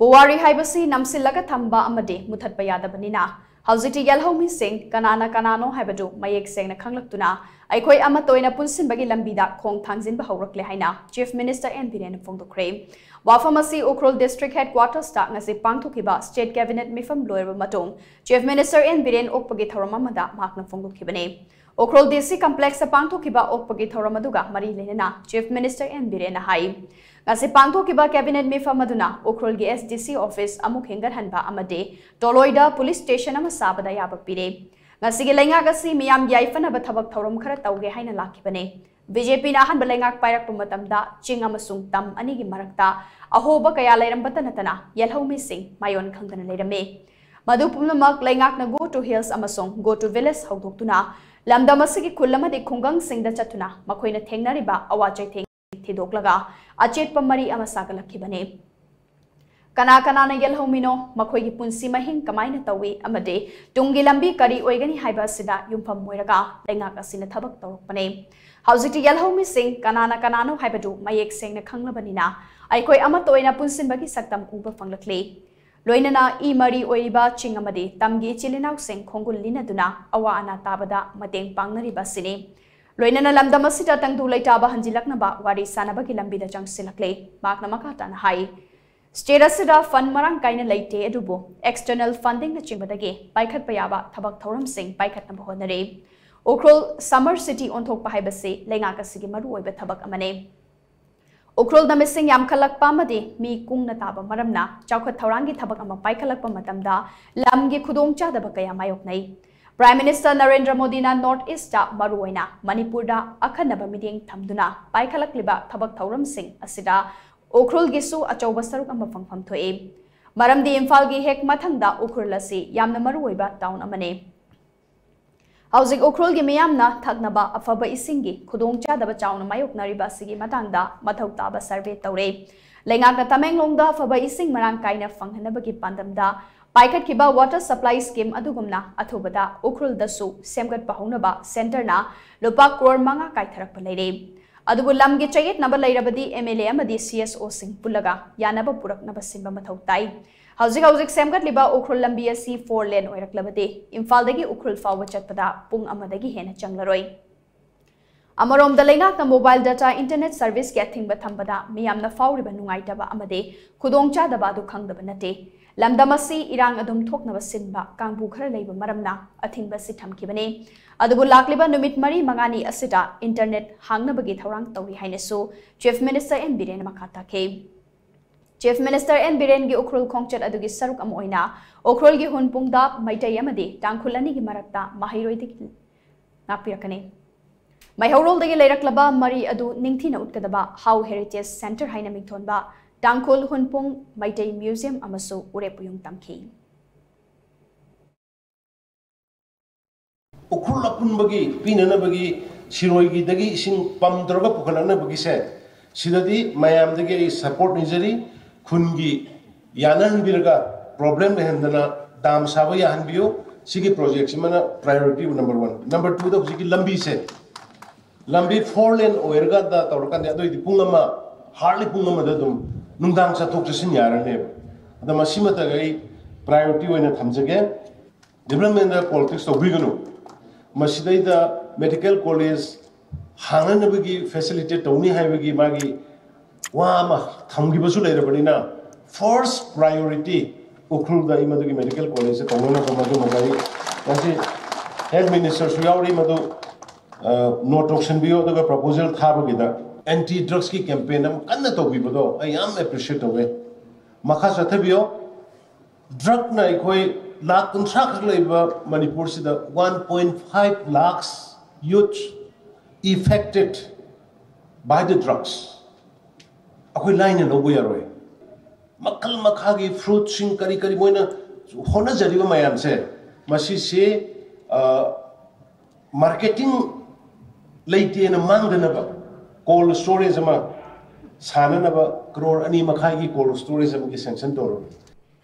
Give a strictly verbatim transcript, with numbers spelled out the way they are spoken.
पुवारी हाइबसी नमसिलगा थंबा अमदे मुथतपा यादबनिना हौजिकि येल्हौमी सिंह कनाना कनानो हाइबदु मयेक सेंगना खंगलक्तुना अैखोई अमत ओइना पुनसिनबगी लंबीदा खोंग थांगजिनबा हौरक्ले हाइना चीफ मिनिस्टर एन बिरेन फोंगदोक्खरे वाफम असि उख्रुल डिस्ट्रिक्ट हेडक्वार्टर्स ता ngasi पांगथोखिबा स्टेट कैबिनेट मिफम लोयरबा मतों चीफ मिनिस्टर एन बिरेन ओकपगी थौरम अमदा माकना फोंगदोक्खिबने उख्रुल डीसी कॉम्प्लेक्स पांगथोखिबा ओकपगी थौरम अदुगा मरी लेना चीफ मिनिस्टर एन बिरेन हाई ngasi पांगथोखिबा कैबिनेट मिफम अदुना उख्रुल गी एसडीसी ऑफिस अमुक हेंगरहनबा अमदे टोलोइदा पुलिस स्टेशन अमा साबदा याबक पिरे ngasi gi lenga gasi miyam yaifana ba thabak thorom khara tauge haina lakibane BJP ना हन बलेंगाक पायरक पुमतमदा चिंग अमसुंग तम अनि gi marakta ahoba kaya lairambata natana YELHOUMEE Singh मायोन खंगदना लेरमे मधु पुमनमक लेंगाक ना go to hills अमसुंग go to village हौदोक्तुना लमदम असigi खुल्लमदि खुंगंग सिंगदा चतुना मखोइना थेंगनारिबा अवाचै थेंग थिदोक्लगा अचेतप मरी अमा सागलखिबने कना कनाना येल्हौमीनो मखोइगी पुंसी महिंग कमाइना तौवी अमदे तुंगी लंबी करी ओइगनी हाइबा सिदा युमफम मोइरगा लेंगाक असिना थबक तौरकपने हौजिकि येल्हौमी सिंह कनाना कनानो हाइबदु मयेक सेंगना खंगलबनिना अैखोइ अमत ओइना पुनसिनबगी सक्तम उबा फंगलक्ले लोइनना ई मरी ओइबा चिंग अमदे तमगी चिलिनाउ सिंह खोंगुल लिनदुना अवा अना ताबदा मतेंग पांगनरिबा सिने लोइनना लमदम असिदा तंगदु लैताबा हंजिलकनबा वारी सानबगी लंबीदा चंगसिलक्ले माकना मकाताना हाई स्टेट असिदा फंड मरंग काइना लैते अदुबो एक्सटर्नल फंडिंग न चिंबदगे पाइखत पयाबा थबक थौरम सिंह पाइखतनबा होनरे उख्रुल समर सिटी ओंथोकपा हाइबसे लेंगाक असिगी मरु ओइबा थबक अमने उख्रुल नमिसिंग यामखलकपा अमदे मी कुंगना ताबा मरमना चौखत थौरांगी थबक अमा पाइखलकपा मतमदा लमगी खुदोंग चादबा कया मायोकनै प्राइम मिनिस्टर नरेंद्र मोदी ना नॉर्थ ईस्ट मरु ओइना मणिपुर दा अखनबा मिडिंग थमदुना पाइखलकलिबा थबक थौरम सिंह असिदा उख्रुल गिसु अचौबा सरुक अमा फंगफम थोए मरमदी इम्फाल गी हेक मथंगदा उख्रुल असि यामना मरु ओइबा टाउन अमने हौजिक उख्रुल गी मियामना थकनबा अफबा इसिंगी खुदोंग चादबा चाउना मायोकनरिबा सिगी मतंगदा मथौ ताबा सर्वे तौरे लेंगाकना तमेंगलोंगदा अफबा इसिंग मरांग काइना फंगहनबगी पांदमदा पाइखतखिबा वाटर सप्लाई स्कीम अदुगुमना अथुबदा उख्रुल दसु सेमगतपा हौनबा सेंटरना लुपा करोड़ मंगा काइथरकपा लेरे अदुबु लमगी चयेत नब लैरबदी एमएलए अमदी सीएसओ सिंह पुलगा यानब पुरकनब सिंबा मथौ ताई हौजिक हौजिक सेमगतलिबा उख्रुल लंबी असि फोर लेन ओइरक्लबदे इम्फालदगी उख्रुल फाव चतपदा पुंग अमदगी हेना चंगलरोय अमरोम दलेंगाकना मोबाइल डाटा इंटरनेट सर्विस के अथिंगबा थंबदा मियामना फावरिबा नुंगाइतबा अमदे खुदोंग चादबा दु खंगदबा नते लमदमसी इरांग अदुम थोकनबा सिनबा कांगबु खरा लैबा मरमना अथिंगबा सि थमखिबने अदुबु लाक्लिबा नुमित मरी मंगानी असिदा इंटरनेट हांगनबगी थौरांग तौरी हाइनसु चीफ मिनिस्टर एन बिरेन मखाताखे चीफ मिनिस्टर एन बिरेन गी उख्रुल खोंगचत अदुगी सरुक अम ओइना उख्रुल गी हुनपुंगदा मैतै अमदि टांगखुलनी गी मरक्ता माहिरोइदि नापिरकने मैहौरोलदगी लैरक्लबा मरी अदु निंगथिना उटकदबा हाउ हेरिटेज सेंटर हाइना मिथोनबा टांगखुल हुनपुंग मैतै म्यूजियम अमसु उरेपुयुंग तमखि उख्रुल अपुनबगी पिननबगी सिरोइगीदगी इसिंग पमद्रगा पुखलनबगी से सिददी मयामदगी सपोर्ट निजरी खुनगी यानहनबिरगा प्रॉब्लम लेहंदना दाम साबा याहनबियो सिगी प्रोजेक्ट सिमना priority number one number two द हुजिकी लंबी से लंबी फोर लेन ओइरगा दा तौरकन अदोइदि पुंगमा हार्डली पुंगमा ददुम नुंदांग चथोक चसिन यारने अदा मसिमतगै प्रायोरिटी ओइना थमजगे डेवलपमेंट पॉलिटिक्स तौबिगनु मसिदैदा मेडिकल कॉलेज हांगनबगी फैसिलिटेट तौनी हाइबगी मागी वामा थमगिबसु लेरबनिना फर्स्ट प्रायोरिटी उख्रुलदा इमदगी मेडिकल कॉलेज से तौना मदु मगाई यासी हेल्थ मिनिस्टर सुयावरी मदु नोट ऑप्शन बियो दगा प्रपोजल थाबगिदा एंटी ड्रग्स की कैंपेन हम कन्न तौबिबदो आई एम एप्रिशिएट होवे मखा सथबियो ड्रग ना इखोई लाख कुंथ्रा खक लेबा मणिपुर सिदा one point five lakhs youth affected by the drugs अखोई लाइन लोबो यारोय मखल मखागी फ्रूट सिंग करी करी मोइना होना जरिबा मयाम से मसी से मार्केटिंग लेतेन मांगदनबा कोल्ड स्टोरेज अमा साननबा करोड़ अनि मखागी कोल्ड स्टोरेज अमगी सैंक्शन तोरो